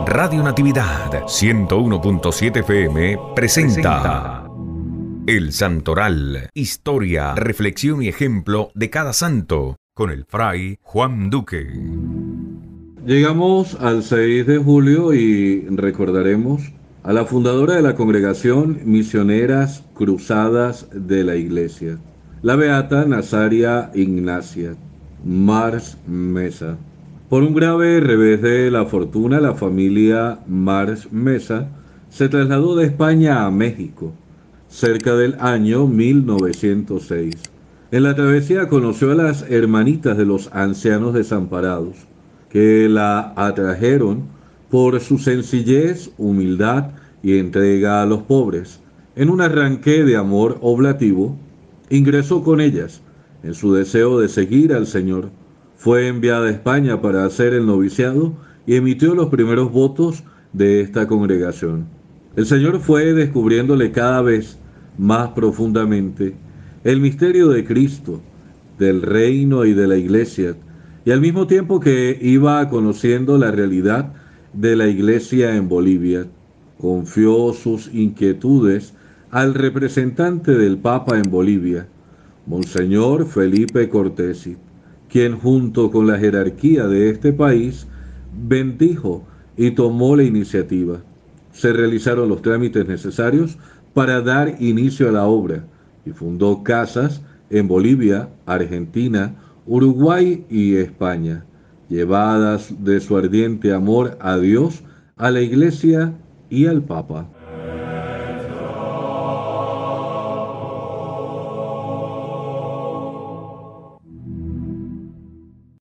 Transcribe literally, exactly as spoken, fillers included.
Radio Natividad ciento uno punto siete F M presenta El Santoral, historia, reflexión y ejemplo de cada santo, con el fray Juan Duque. Llegamos al seis de julio y recordaremos a la fundadora de la Congregación Misioneras Cruzadas de la Iglesia, la beata Nazaria Ignacia Mars Mesa. Por un grave revés de la fortuna, la familia Mars Mesa se trasladó de España a México, cerca del año mil novecientos seis. En la travesía conoció a las hermanitas de los ancianos desamparados, que la atrajeron por su sencillez, humildad y entrega a los pobres. En un arranque de amor oblativo, ingresó con ellas en su deseo de seguir al Señor. Fue enviada a España para hacer el noviciado y emitió los primeros votos de esta congregación. El Señor fue descubriéndole cada vez más profundamente el misterio de Cristo, del reino y de la iglesia, y al mismo tiempo que iba conociendo la realidad de la iglesia en Bolivia, confió sus inquietudes al representante del Papa en Bolivia, Monseñor Felipe Cortesi, quien junto con la jerarquía de este país bendijo y tomó la iniciativa. Se realizaron los trámites necesarios para dar inicio a la obra y fundó casas en Bolivia, Argentina, Uruguay y España, llevadas de su ardiente amor a Dios, a la Iglesia y al Papa.